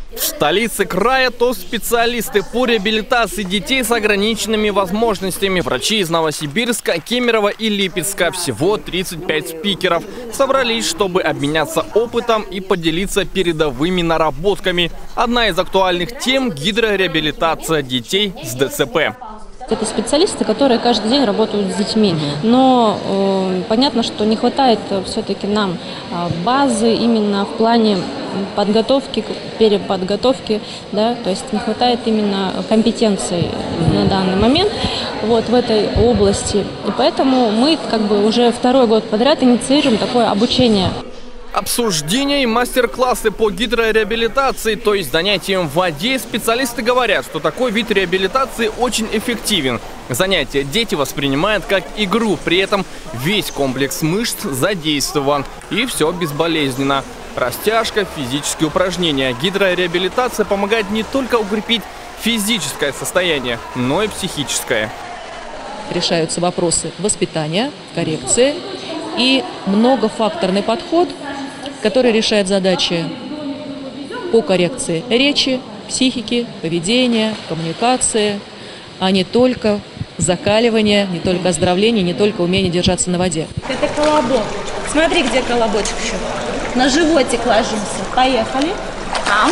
В столице края топ-специалисты по реабилитации детей с ограниченными возможностями. Врачи из Новосибирска, Кемерово и Липецка. Всего 35 спикеров. Собрались, чтобы обменяться опытом и поделиться передовыми наработками. Одна из актуальных тем – гидрореабилитация детей с ДЦП. Это специалисты, которые каждый день работают с детьми, но понятно, что не хватает все-таки нам базы именно в плане подготовки, переподготовки, да, то есть не хватает именно компетенций на данный момент в этой области. И поэтому мы уже второй год подряд инициируем такое обучение. Обсуждения и мастер-классы по гидрореабилитации, то есть занятиям в воде, специалисты говорят, что такой вид реабилитации очень эффективен. Занятия дети воспринимают как игру, при этом весь комплекс мышц задействован, и все безболезненно. Растяжка, физические упражнения. Гидрореабилитация помогает не только укрепить физическое состояние, но и психическое. Решаются вопросы воспитания, коррекции и многофакторный подход, который решает задачи по коррекции речи, психики, поведения, коммуникации, а не только закаливание, не только оздоровление, не только умение держаться на воде. Это колобок. Смотри, где колобочек еще. На животик ложимся. Поехали. Там.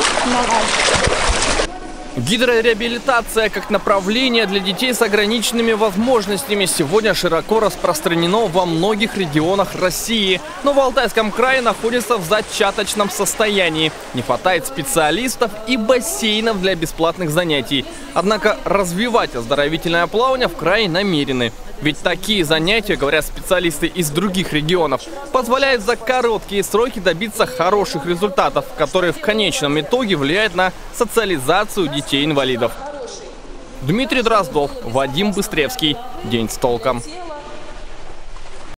Гидрореабилитация как направление для детей с ограниченными возможностями сегодня широко распространено во многих регионах России. Но в Алтайском крае находится в зачаточном состоянии. Не хватает специалистов и бассейнов для бесплатных занятий. Однако развивать оздоровительное плавание в крае намерены. Ведь такие занятия, говорят специалисты из других регионов, позволяют за короткие сроки добиться хороших результатов, которые в конечном итоге влияют на социализацию детей-инвалидов. Дмитрий Дроздов, Вадим Быстревский. День с толком.